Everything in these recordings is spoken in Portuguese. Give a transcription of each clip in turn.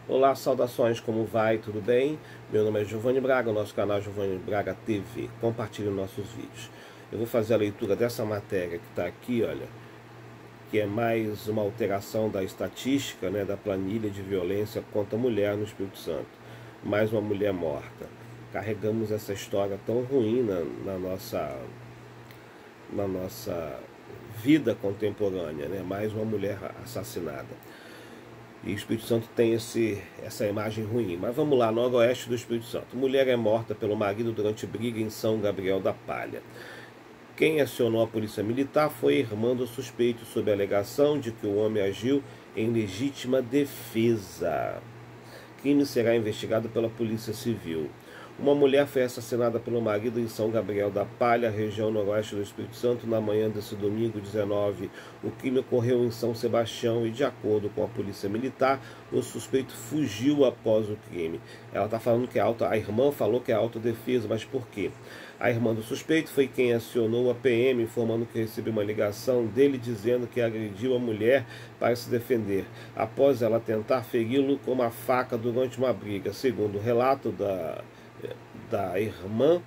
Olá, saudações, como vai? Tudo bem? Meu nome é Giovanni Braga, o nosso canal é Giovanni Braga TV. Compartilhe nossos vídeos. Eu vou fazer a leitura dessa matéria que está aqui, olha, que é mais uma alteração da estatística, né, da planilha de violência contra a mulher no Espírito Santo. Mais uma mulher morta. Carregamos essa história tão ruim na nossa vida contemporânea, né? Mais uma mulher assassinada. E o Espírito Santo tem essa imagem ruim. Mas vamos lá, noroeste do Espírito Santo. Mulher é morta pelo marido durante briga em São Gabriel da Palha. Quem acionou a polícia militar foi a irmã do suspeito, sob a alegação de que o homem agiu em legítima defesa. O crime será investigado pela Polícia Civil. Uma mulher foi assassinada pelo marido em São Gabriel da Palha, região noroeste do Espírito Santo, na manhã desse domingo 19. O crime ocorreu em São Sebastião e, de acordo com a polícia militar, o suspeito fugiu após o crime. Ela está falando que a irmã falou que é autodefesa, mas por quê? A irmã do suspeito foi quem acionou a PM, informando que recebeu uma ligação dele dizendo que agrediu a mulher para se defender, após ela tentar feri-lo com uma faca durante uma briga. Segundo o relato da irmã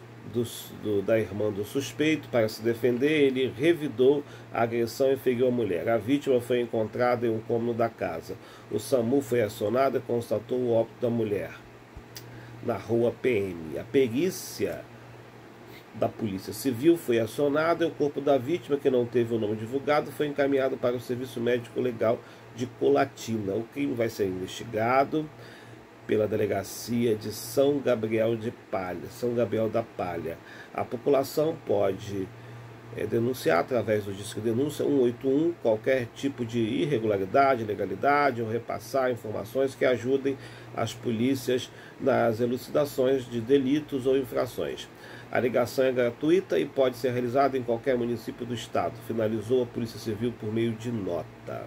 do suspeito, para se defender, ele revidou a agressão e feriu a mulher. A vítima foi encontrada em um cômodo da casa. O SAMU foi acionado e constatou o óbito da mulher na rua PM. A perícia da Polícia Civil foi acionada e o corpo da vítima, que não teve o nome divulgado, foi encaminhado para o Serviço Médico Legal de Colatina. O crime vai ser investigado pela delegacia de São Gabriel da Palha. A população pode denunciar através do Disque Denúncia 181 qualquer tipo de irregularidade, ilegalidade, ou repassar informações que ajudem as polícias nas elucidações de delitos ou infrações. A ligação é gratuita e pode ser realizada em qualquer município do estado. Finalizou a Polícia Civil por meio de nota.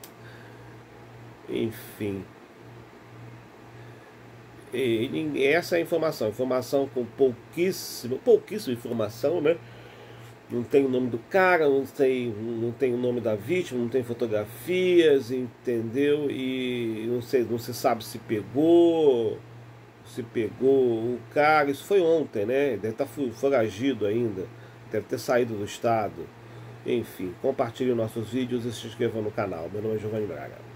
Enfim. E essa é a informação com pouquíssima informação, né? Não tem o nome do cara, não tem o nome da vítima, não tem fotografias, entendeu? E não se sabe se pegou o cara. Isso foi ontem, né? Deve estar foragido ainda, deve ter saído do estado. Enfim, compartilhe nossos vídeos e se inscreva no canal. Meu nome é Giovanni Braga.